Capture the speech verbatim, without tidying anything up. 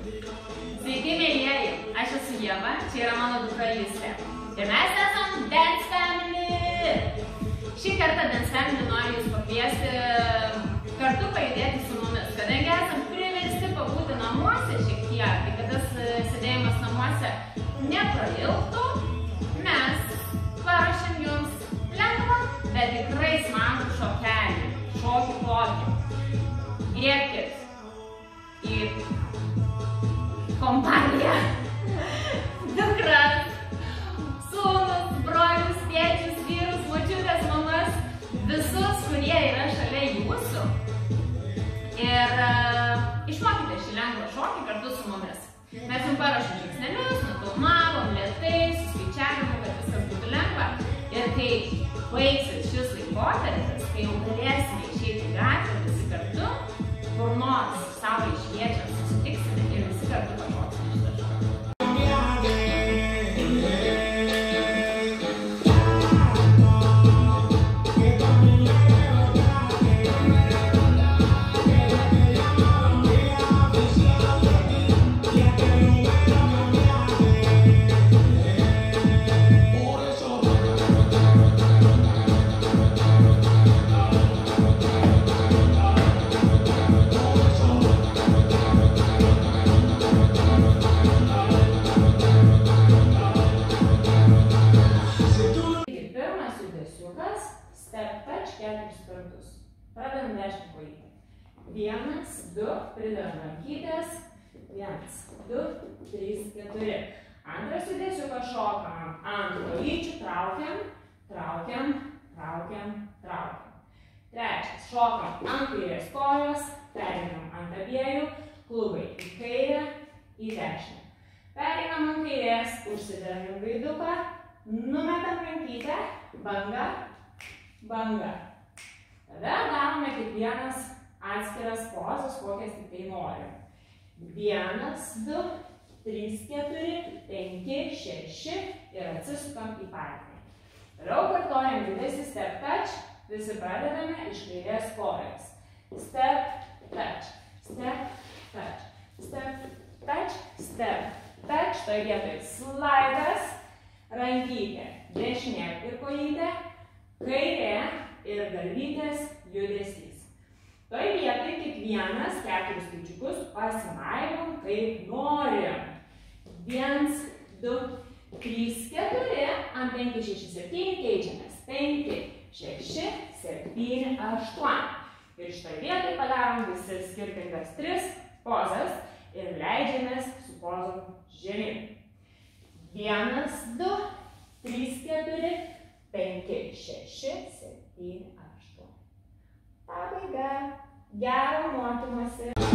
Sveiki, mėlyjeji, aš esu Ieva, čia yra mano dukra Justė. Ir mes esam Dance Family. Šį kartą Dance Family noriu jūs pakviesti kartu pajudėti su mumis, kadangi esam priversti pabūti namuose šiek tiek, tai kad tas sėdėjimas namuose neprailgtų, mes paruošėm jums lengvą, bet tikrai smagų šokelį, šokį tokį. Griebkit į kompaniją, dukras, sūnus, brolius, tėčius, vyrus, močiutės, mamas, visus, kurie yra šalia jūsų. Ir uh, išmokite šį lengvą šokį kartu su mumis. Mes jums paruošėm žingsnelius, nufilmavom lėtai, suskaičiavom, kad viskas būtų lengva. Ir kai baigsis šis laikotarpis, kai jau galėsime išeiti į gatvę visi kartu, kur nors saulei šviečiant susitiksime ir visi kartu pašoksime šitą šokį. Step touch keturis kartus. Pradedam nešti kojytę. Vienas, du, pridedam rankytės. Vienas, du, trys, keturi. Antras judesiukas šokam ant kojyčių, traukiam, traukiam, traukiam, traukiam. Trečias, šokam ant kairės kojos, pereinam ant abiejų, klubai į kairę, į dešinę. Pereinam ant kairės, užsidedam gaiduką, numetam rankytę, banga, banga. Tada darome kiekvienas atskiras pozas, kokias tik tai norim. Vienas, du, trys, keturi, penki, šeši ir atsisukam į partnerį. Toliau kartojam judesį step touch, visi pradedame iš kairės kojos. Step touch, step touch, step touch, step touch. Toj vietoj slaidas, rankytė, dešinė ir kojytė, kairė ir galvytės judesys. Toj vietoj kiekvienas keturis skaičiukus pasimaivom kaip norim. Vienas, du, trys, keturi, ant penki, šeši, septyni keičiamės. penki, šeši, septyni, aštuoni. Ir šitoj vietoj padarom visi skirtingas tris pozas ir leidžiamės su pozom žemyn. Vienas, du, trys, keturi, penki, šeši, septyni, aštuoni. Pabaiga. Gero mokymosi.